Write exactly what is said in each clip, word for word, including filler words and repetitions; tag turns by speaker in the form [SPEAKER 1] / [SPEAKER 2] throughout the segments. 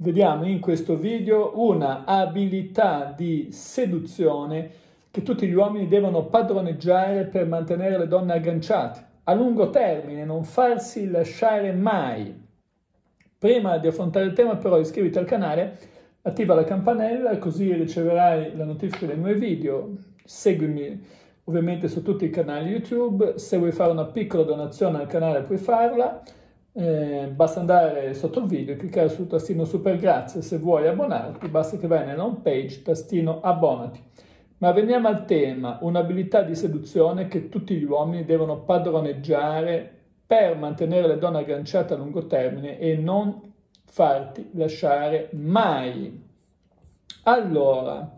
[SPEAKER 1] vediamo in questo video una abilità di seduzione che tutti gli uomini devono padroneggiare per mantenere le donne agganciate a lungo termine, non farsi lasciare mai. Prima di affrontare il tema però iscriviti al canale, attiva la campanella così riceverai la notifica dei nuovi video, seguimi ovviamente su tutti i canali YouTube, se vuoi fare una piccola donazione al canale puoi farla, eh, basta andare sotto il video e cliccare sul tastino super grazie. Se vuoi abbonarti basta che vai nella home page, tastino abbonati. Ma veniamo al tema, un'abilità di seduzione che tutti gli uomini devono padroneggiare per mantenere le donne agganciate a lungo termine e non farti lasciare mai. Allora,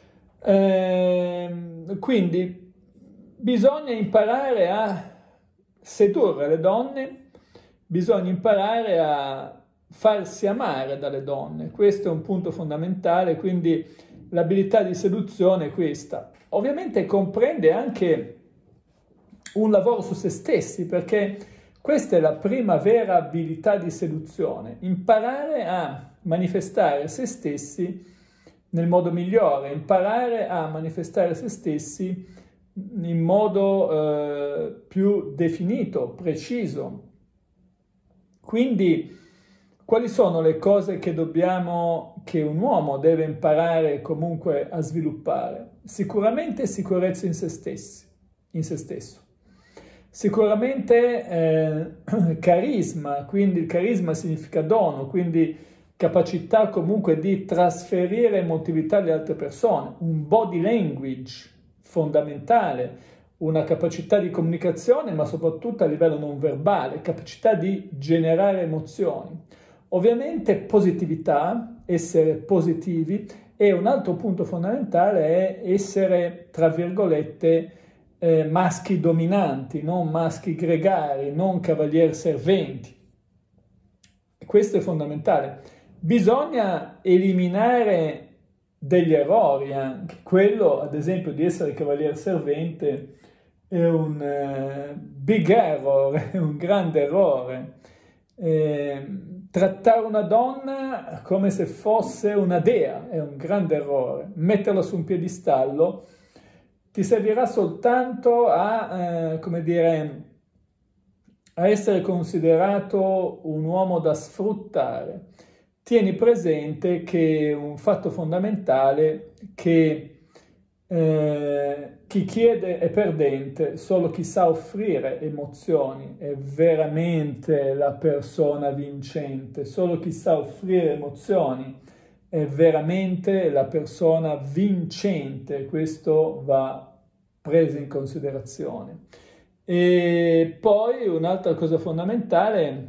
[SPEAKER 1] ehm, quindi bisogna imparare a sedurre le donne, bisogna imparare a farsi amare dalle donne. Questo è un punto fondamentale, quindi l'abilità di seduzione è questa. Ovviamente comprende anche un lavoro su se stessi, perché questa è la prima vera abilità di seduzione, imparare a manifestare se stessi nel modo migliore, imparare a manifestare se stessi in modo eh, più definito, preciso. Quindi, quali sono le cose che dobbiamo, che un uomo deve imparare comunque a sviluppare? Sicuramente sicurezza in se stessi, in se stesso. Sicuramente eh, carisma, quindi il carisma significa dono, quindi capacità comunque di trasferire emotività alle altre persone, un body language fondamentale, una capacità di comunicazione, ma soprattutto a livello non verbale, capacità di generare emozioni. Ovviamente positività, essere positivi, e un altro punto fondamentale è essere, tra virgolette, eh, maschi dominanti, non maschi gregari, non cavalieri serventi. Questo è fondamentale. Bisogna eliminare degli errori anche. Quello, ad esempio, di essere cavaliere servente è un uh, big error, è un grande errore. Eh, trattare una donna come se fosse una dea è un grande errore. Metterla su un piedistallo ti servirà soltanto a, eh, come dire, a essere considerato un uomo da sfruttare. Tieni presente che un fatto fondamentale è che eh, chi chiede è perdente, solo chi sa offrire emozioni è veramente la persona vincente, solo chi sa offrire emozioni è veramente la persona vincente, questo va preso in considerazione. E poi un'altra cosa fondamentale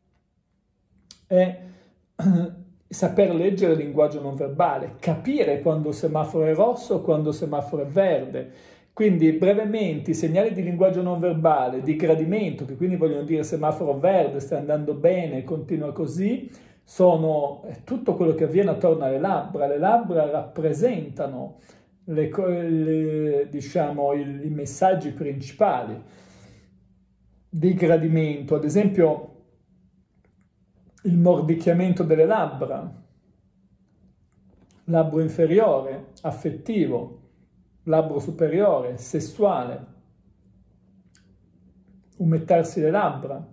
[SPEAKER 1] è saper leggere il linguaggio non verbale, capire quando il semaforo è rosso, quando il semaforo è verde. Quindi brevemente i segnali di linguaggio non verbale, di gradimento, che quindi vogliono dire semaforo verde, stai andando bene, continua così, sono tutto quello che avviene attorno alle labbra. Le labbra rappresentano le, le, diciamo, i, i messaggi principali di gradimento, ad esempio il mordicchiamento delle labbra, labbro inferiore, affettivo, labbro superiore, sessuale, umettarsi le labbra,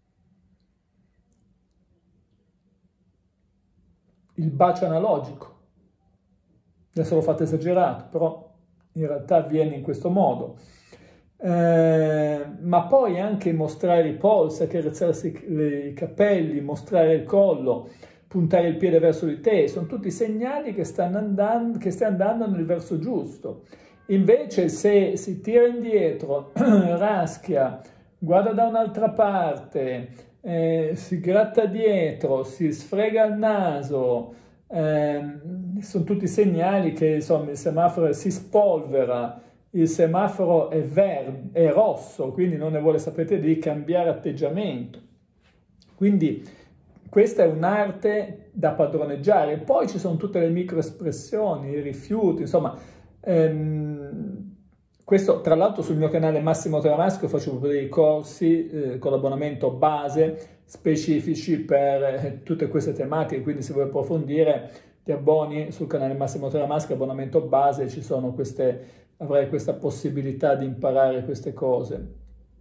[SPEAKER 1] il bacio analogico. Adesso l'ho fatto esagerato, però in realtà avviene in questo modo. Eh, ma poi anche mostrare i polsi, accarezzarsi i capelli, mostrare il collo, puntare il piede verso di te, sono tutti segnali che stanno andando, che stai andando nel verso giusto. Invece se si tira indietro, raschia, guarda da un'altra parte, eh, si gratta dietro, si sfrega il naso, eh, sono tutti segnali che insomma il semaforo si spolvera, il semaforo è verde, è rosso, quindi non ne vuole sapere di cambiare atteggiamento. Quindi questa è un'arte da padroneggiare. Poi ci sono tutte le microespressioni, i rifiuti, insomma, ehm, questo tra l'altro sul mio canale Massimo Tramasco faccio proprio dei corsi eh, con l'abbonamento base specifici per eh, tutte queste tematiche, quindi se vuoi approfondire ti abboni sul canale Massimo Teramaschi, abbonamento base, ci sono queste, avrai questa possibilità di imparare queste cose.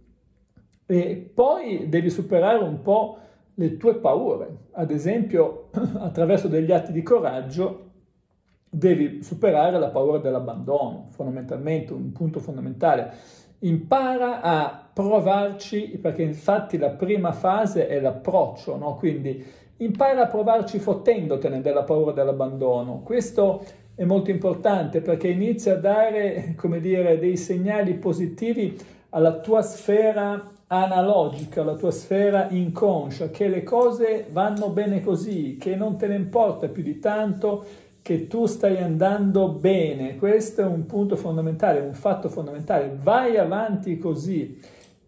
[SPEAKER 1] E poi devi superare un po' le tue paure, ad esempio attraverso degli atti di coraggio devi superare la paura dell'abbandono, fondamentalmente, un punto fondamentale. Impara a provarci, perché infatti la prima fase è l'approccio, no? Quindi impara a provarci fottendotene della paura dell'abbandono. Questo è molto importante perché inizia a dare, come dire, dei segnali positivi alla tua sfera analogica, alla tua sfera inconscia, che le cose vanno bene così, che non te ne importa più di tanto, che tu stai andando bene. Questo è un punto fondamentale, un fatto fondamentale. Vai avanti così.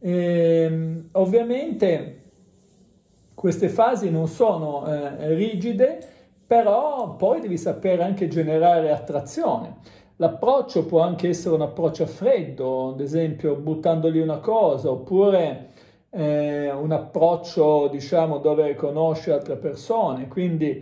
[SPEAKER 1] E, ovviamente queste fasi non sono eh, rigide, però poi devi sapere anche generare attrazione. L'approccio può anche essere un approccio a freddo, ad esempio buttando lì una cosa, oppure eh, un approccio, diciamo, dove conosci altre persone. Quindi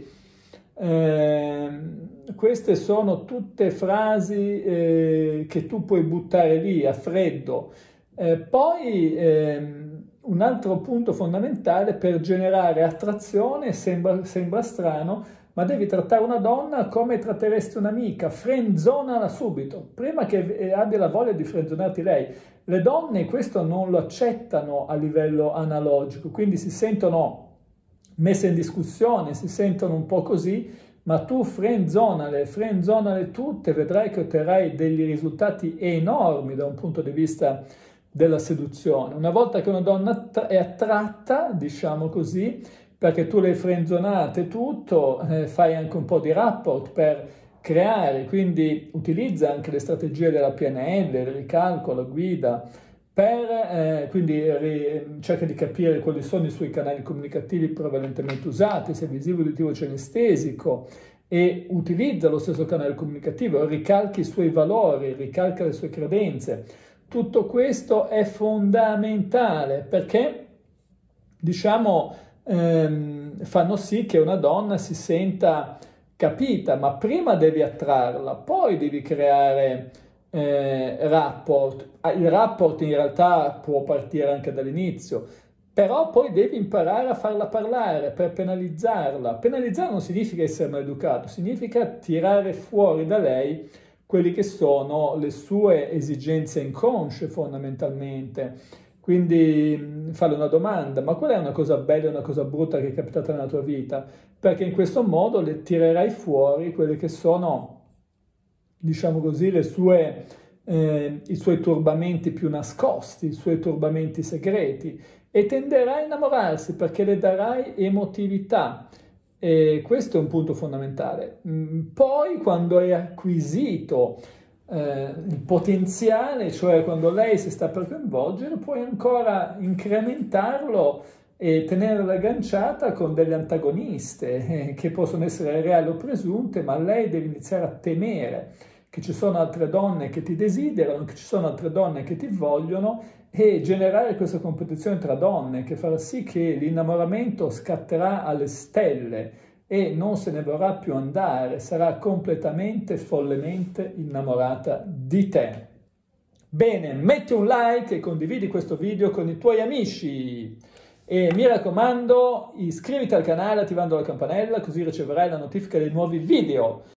[SPEAKER 1] eh, queste sono tutte frasi eh, che tu puoi buttare lì a freddo. Eh, poi eh, un altro punto fondamentale per generare attrazione, sembra, sembra strano, ma devi trattare una donna come tratteresti un'amica, frenzonala subito, prima che abbia la voglia di frenzonarti lei. Le donne questo non lo accettano a livello analogico, quindi si sentono messe in discussione, si sentono un po' così, ma tu frenzonale, frenzonale tutte, vedrai che otterrai degli risultati enormi da un punto di vista della seduzione. Una volta che una donna è attratta, diciamo così, perché tu le hai frenzonate tutto, eh, fai anche un po' di rapport per creare, quindi utilizza anche le strategie della P N L, il ricalco, la guida, per, eh, quindi ri, cerca di capire quali sono i suoi canali comunicativi prevalentemente usati, se è visivo, uditivo, cinestesico, e utilizza lo stesso canale comunicativo, ricalchi i suoi valori, ricalca le sue credenze. Tutto questo è fondamentale perché, diciamo, ehm, fanno sì che una donna si senta capita, ma prima devi attrarla, poi devi creare eh, rapport. Il rapport in realtà può partire anche dall'inizio, però poi devi imparare a farla parlare per penalizzarla. Penalizzare non significa essere maleducato, significa tirare fuori da lei quelli che sono le sue esigenze inconsce fondamentalmente. Quindi farle una domanda, ma qual è una cosa bella e una cosa brutta che è capitata nella tua vita? Perché in questo modo le tirerai fuori quelle che sono, diciamo così, le sue, eh, i suoi turbamenti più nascosti, i suoi turbamenti segreti, e tenderai a innamorarsi perché le darai emotività. E questo è un punto fondamentale. Poi, quando hai acquisito eh, il potenziale, cioè quando lei si sta per coinvolgere, puoi ancora incrementarlo e tenerla agganciata con delle antagoniste eh, che possono essere reali o presunte, ma lei deve iniziare a temere che ci sono altre donne che ti desiderano, che ci sono altre donne che ti vogliono, e generare questa competizione tra donne che farà sì che l'innamoramento scatterà alle stelle e non se ne vorrà più andare, sarà completamente, follemente innamorata di te. Bene, metti un like e condividi questo video con i tuoi amici. E mi raccomando, iscriviti al canale attivando la campanella, così riceverai la notifica dei nuovi video.